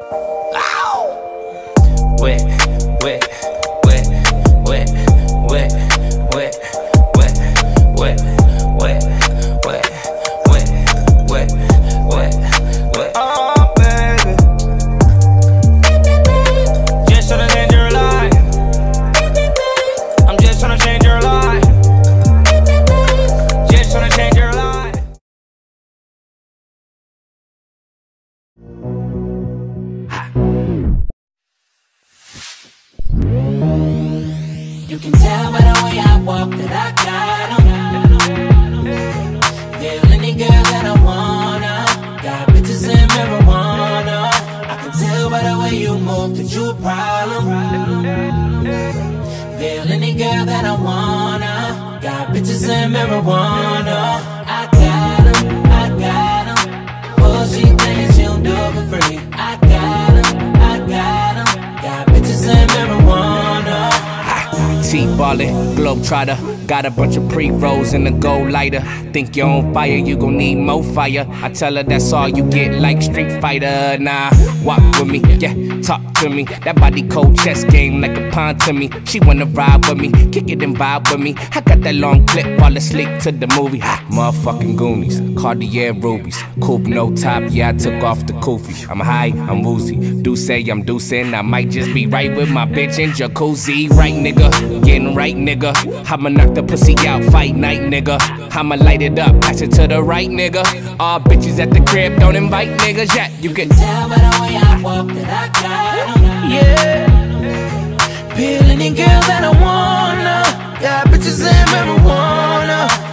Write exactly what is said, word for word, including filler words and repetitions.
Wet, wet, wet, wet, wet, wet, wet, wet, wet, wet, wet, wet, wet, wet. Oh, baby. Just tryna change your life. I'm just tryna change your life. Just tryna change your life. You can tell by the way I walk that I got 'em. Feel any girl that I wanna. Got bitches and marijuana. I can tell by the way you move that you a problem. Feel any girl that I wanna. Got bitches and marijuana. I got 'em, I got 'em. Oh, she thinks she don't do it for free. I got 'em, I got 'em. Got bitches and marijuana. T-ballin', globetrotter. Got a bunch of pre-rolls in the gold lighter. Think you're on fire, you gon' need more fire. I tell her that's all you get, like Street Fighter. Nah, walk with me, yeah, talk to me. That body cold chess game like a pawn to me. She wanna ride with me, kick it and vibe with me. I got that long clip, fall asleep to the movie. Ha, motherfucking Goonies, Cartier rubies. Coupe no top, yeah, I took off the kufi. I'm high, I'm woozy. Do say I'm deucing, I might just be right with my bitch in jacuzzi. Right, nigga, getting right, nigga. I'ma knock the pussy out, fight night, nigga. I'ma light it up, pass it to the right, nigga. All bitches at the crib, don't invite niggas yet. You can tell by the way I walk that I got 'em. Yeah. Feel any girl that I wanna. Got bitches and marijuana.